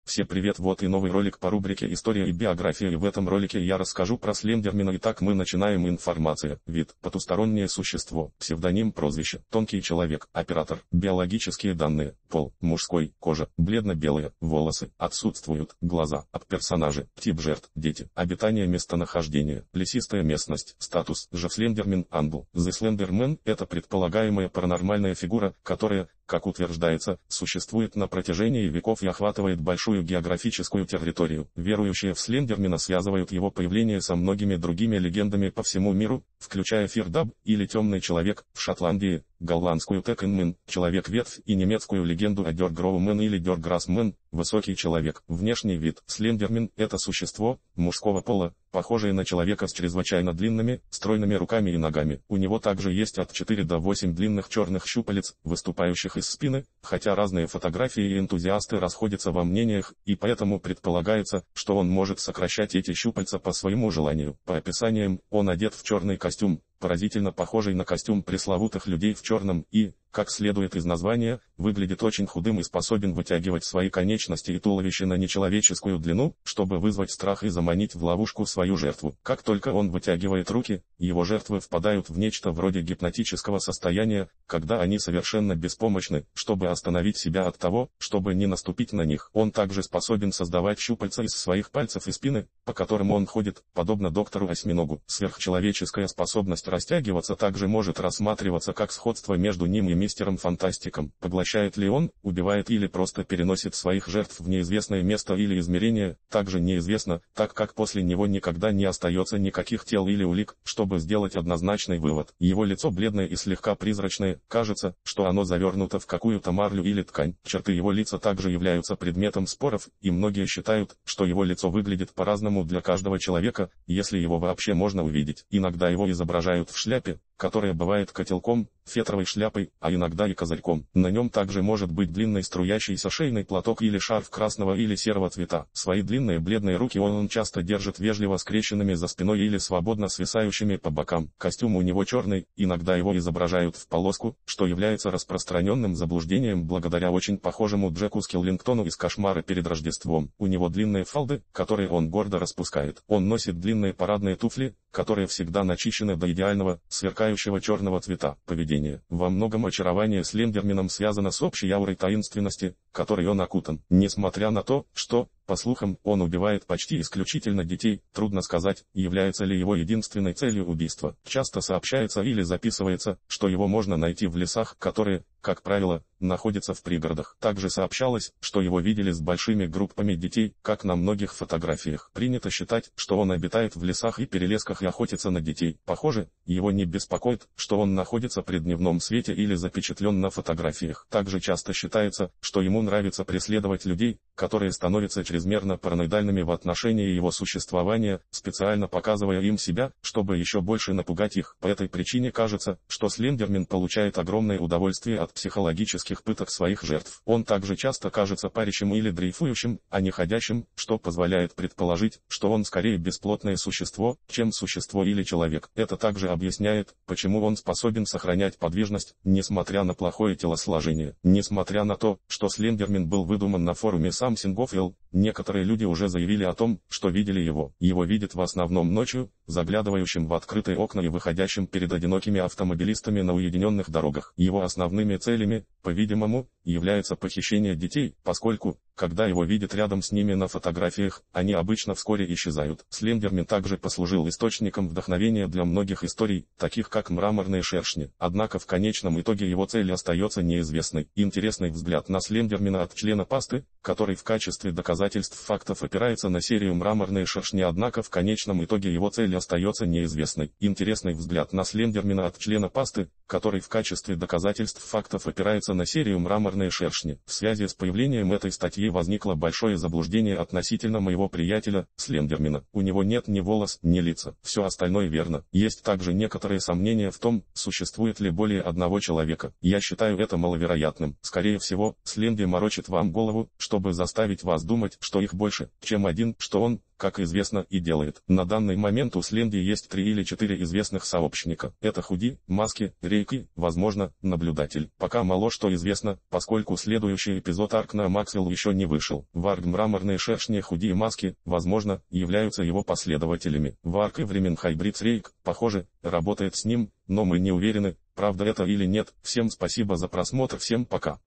Все привет, вот и новый ролик по рубрике «История и биография», и в этом ролике я расскажу про Слендермена. Итак, мы начинаем. Информация. Вид: потустороннее существо, псевдоним, прозвище, тонкий человек, оператор. Биологические данные: пол, мужской, кожа, бледно-белые, волосы, отсутствуют, глаза. От персонажа: тип жертв, дети. Обитание, местонахождение: лесистая местность. Статус: же Слендермен, ангел. The Slenderman — это предполагаемая паранормальная фигура, которая, как утверждается, существует на протяжении веков и охватывает большую географическую территорию. Верующие в Слендермена связывают его появление со многими другими легендами по всему миру, включая Фирдаб или Темный человек в Шотландии, голландскую Текенмен, Человек-ветвь и немецкую легенду о Дёргроумен или Дёргграссмен, высокий человек. Внешний вид: Слендермен — это существо мужского пола, похожее на человека с чрезвычайно длинными, стройными руками и ногами. У него также есть от 4 до 8 длинных черных щупалец, выступающих из спины, хотя разные фотографии и энтузиасты расходятся во мнениях, и поэтому предполагается, что он может сокращать эти щупальца по своему желанию. По описаниям, он одет в черный костюм, поразительно похожий на костюм пресловутых людей в черном, и, как следует из названия, выглядит очень худым и способен вытягивать свои конечности и туловище на нечеловеческую длину, чтобы вызвать страх и заманить в ловушку свою жертву. Как только он вытягивает руки, его жертвы впадают в нечто вроде гипнотического состояния, когда они совершенно беспомощны, чтобы остановить себя от того, чтобы не наступить на них. Он также способен создавать щупальца из своих пальцев и спины, по которым он ходит, подобно доктору-осьминогу. Сверхчеловеческая способность растягиваться также может рассматриваться как сходство между ним и мистером Фантастиком. Поглощает ли он, убивает или просто переносит своих жертв в неизвестное место или измерение, также неизвестно, так как после него никогда не остается никаких тел или улик, чтобы сделать однозначный вывод. Его лицо бледное и слегка призрачное, кажется, что оно завернуто в какую-то марлю или ткань. Черты его лица также являются предметом споров, и многие считают, что его лицо выглядит по-разному для каждого человека, если его вообще можно увидеть. Иногда его изображают в шляпе, которая бывает котелком, фетровой шляпой, а иногда и козырьком. На нем также может быть длинный струящийся шейный платок или шарф красного или серого цвета. Свои длинные бледные руки он часто держит вежливо скрещенными за спиной или свободно свисающими по бокам. Костюм у него черный, иногда его изображают в полоску, что является распространенным заблуждением благодаря очень похожему Джеку Скиллингтону из «Кошмара перед Рождеством». У него длинные фалды, которые он гордо распускает. Он носит длинные парадные туфли, которые всегда начищены до идеального, сверкающего черного цвета. Поведение: во многом очарование Слендерменом связано с общей аурой таинственности, которой он окутан. Несмотря на то, что, по слухам, он убивает почти исключительно детей, трудно сказать, является ли его единственной целью убийство. Часто сообщается или записывается, что его можно найти в лесах, которые, как правило, находятся в пригородах. Также сообщалось, что его видели с большими группами детей, как на многих фотографиях. Принято считать, что он обитает в лесах и перелесках и охотится на детей. Похоже, его не беспокоит, что он находится при дневном свете или запечатлен на фотографиях. Также часто считается, что ему нравится преследовать людей, которые становятся чрезмерно параноидальными в отношении его существования, специально показывая им себя, чтобы еще больше напугать их. По этой причине кажется, что Слендермен получает огромное удовольствие от психологических пыток своих жертв. Он также часто кажется парящим или дрейфующим, а не ходящим, что позволяет предположить, что он скорее бесплотное существо, чем существо или человек. Это также объясняет, почему он способен сохранять подвижность, несмотря на плохое телосложение. Несмотря на то, что Слендермен был выдуман на форуме Something Awful, некоторые люди уже заявили о том, что видели его. Его видят в основном ночью, заглядывающим в открытые окна и выходящим перед одинокими автомобилистами на уединенных дорогах. Его основными целями, по-видимому, является похищение детей, поскольку, когда его видят рядом с ними на фотографиях, они обычно вскоре исчезают. Слендермен также послужил источником вдохновения для многих историй, таких как мраморные шершни. Однако в конечном итоге его цель остается неизвестной. Интересный взгляд на Слендермена от члена пасты, который в качестве доказательств фактов опирается на серию «Мраморные шершни», однако в конечном итоге его цель остается неизвестной. Интересный взгляд на Слендермена от члена пасты, который в качестве доказательств фактов опирается на серию «Мраморные шершни». В связи с появлением этой статьи возникло большое заблуждение относительно моего приятеля, Слендермена. У него нет ни волос, ни лица. Все остальное верно. Есть также некоторые сомнения в том, существует ли более одного человека. Я считаю это маловероятным. Скорее всего, Сленди морочит вам голову, чтобы заставить вас думать, думать, что их больше, чем один, что он, как известно, и делает. На данный момент у Сленди есть 3 или 4 известных сообщника. Это Худи, Маски, Рейки, возможно, Наблюдатель. Пока мало что известно, поскольку следующий эпизод Аркна Максвелл еще не вышел. Варг мраморные шершни Худи и Маски, возможно, являются его последователями. Варг и времен Хайбрид Рейк, похоже, работает с ним, но мы не уверены, правда это или нет. Всем спасибо за просмотр, всем пока.